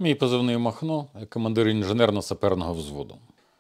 Мій позивний Махно, я командир інженерно-саперного взводу.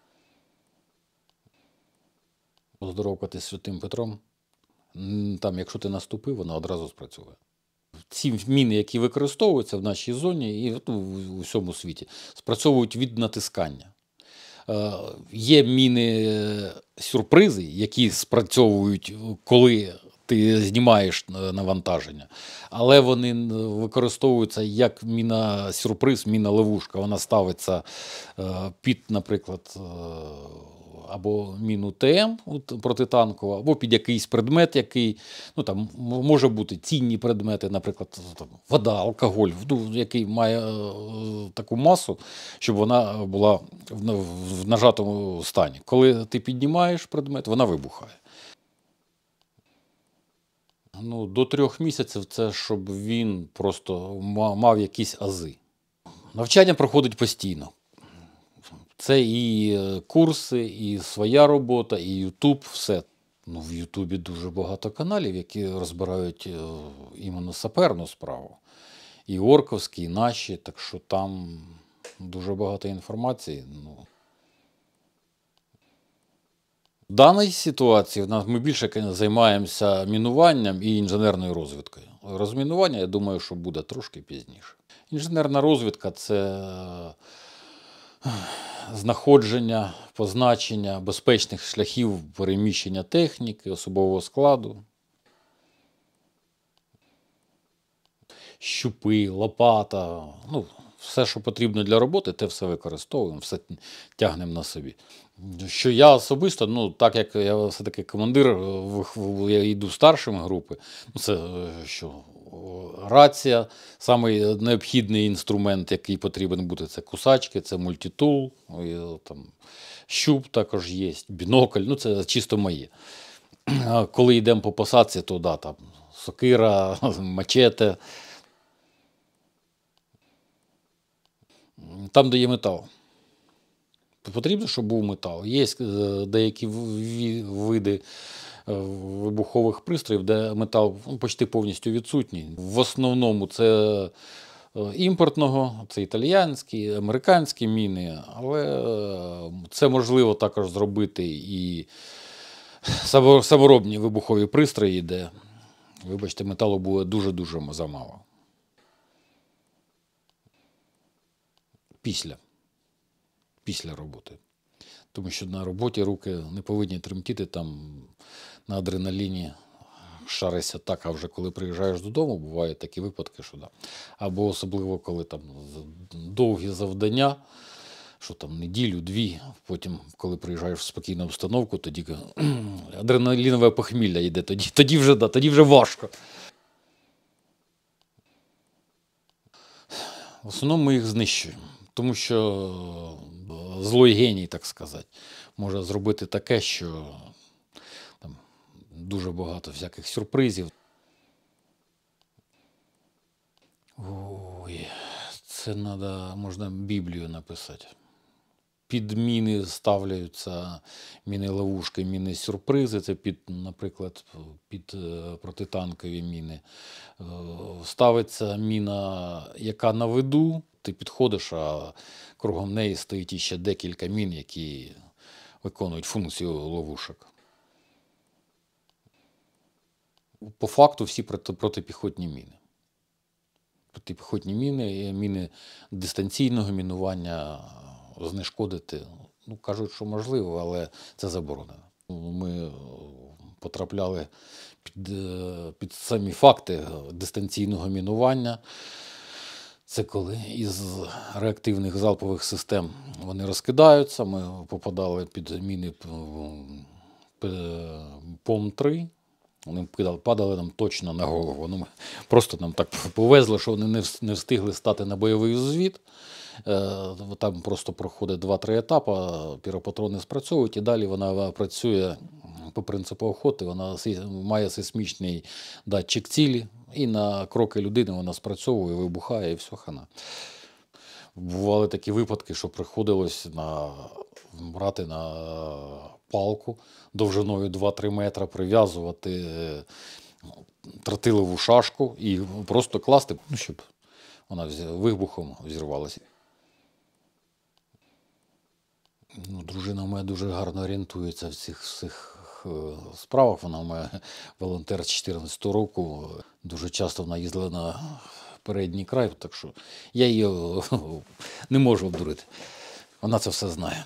Поздоровкатись з Святим Петром. Там, якщо ти наступив, воно одразу спрацює. Ці міни, які використовуються в нашій зоні і у всьому світі, спрацьовують від натискання. Є міни-сюрпризи, які спрацьовують, коли ти знімаєш навантаження, але вони використовуються як міна-сюрприз, міна-ловушка. Вона ставиться під, наприклад, або міну ТМ протитанкову, або під якийсь предмет, який, там може бути цінні предмети, наприклад, вода, алкоголь, який має таку масу, щоб вона була в нажатому стані. Коли ти піднімаєш предмет, вона вибухає. До 3 місяців це щоб він просто мав якісь ази. Навчання проходить постійно. Це і курси, і своя робота, і Ютуб, все. В Ютубі дуже багато каналів, які розбирають іменно саперну справу. І орковські, і наші, так що там дуже багато інформації. В даній ситуації ми більше займаємося мінуванням і інженерною розвідкою. Розмінування, я думаю, що буде трошки пізніше. Інженерна розвідка – це знаходження, позначення безпечних шляхів переміщення техніки, особового складу. Щупи, лопата, все, що потрібно для роботи, те все використовуємо, все тягнемо на собі. Що я особисто, так як я все-таки командир, я йду старшим групи, це що, рація, самий необхідний інструмент, який потрібен буде, це кусачки, це мультитул, там, щуп також є, бінокль, це чисто моє. Коли йдемо по посадці, то там сокира, мачете. Там, де є метал. Потрібно, щоб був метал. Є деякі види вибухових пристроїв, де метал почти повністю відсутній. В основному це імпортного, це італіянські, американські міни, але це можливо також зробити і саморобні вибухові пристрої, де, вибачте, металу буде дуже-дуже замало. Після роботи. Тому що на роботі руки не повинні тремтіти, там на адреналіні шарися так, а вже коли приїжджаєш додому, бувають такі випадки, що да. Або особливо, коли там довгі завдання, що там неділю-дві, потім, коли приїжджаєш в спокійну обстановку, тоді адреналінове похмілля йде, тоді вже важко. В основному ми їх знищуємо. Тому що злой геній, так сказати, може зробити таке, що там дуже багато всяких сюрпризів. Ой, це можна Біблію написати. Під міни ставляються міни-ловушки, міни-сюрпризи, це наприклад, під протитанкові міни. Ставиться міна, яка на виду, ти підходиш, а кругом неї стоїть ще декілька мін, які виконують функцію ловушок. По факту всі протипіхотні міни. Протипіхотні міни, міни дистанційного мінування знешкодити, кажуть, що можливо, але це заборонено. Ми потрапляли під самі факти дистанційного мінування. Це коли із реактивних залпових систем вони розкидаються, ми попадали під міни ПОМ-3, вони падали нам точно на голову. Просто нам так повезло, що вони не встигли стати на бойовий взвід. Там просто проходить 2-3 етапи, піропатрони спрацьовують і далі вона працює по принципу охоти, вона має сейсмічний датчик цілі і на кроки людини вона спрацьовує, вибухає і все, хана. Бували такі випадки, що приходилось брати на палку довжиною 2-3 метри, прив'язувати тротилову шашку і просто класти, щоб вона вибухом взірвалася. Ну, дружина моя дуже гарно орієнтується в цих всіх справах. Вона моя волонтер з 14 року. Дуже часто вона їздила на передній край, так що я її не можу обдурити. Вона це все знає.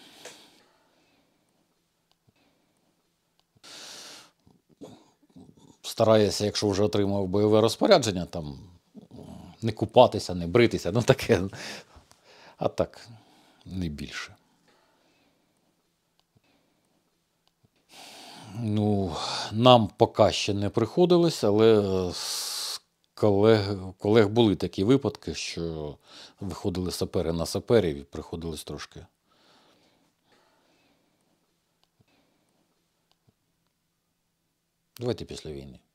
Стараюся, якщо вже отримав бойове розпорядження, там не купатися, не бритися, ну таке. А так, не більше. Ну, нам поки ще не приходилось, але з колег були такі випадки, що виходили сапери на саперів і приходилось трошки. Давайте після війни.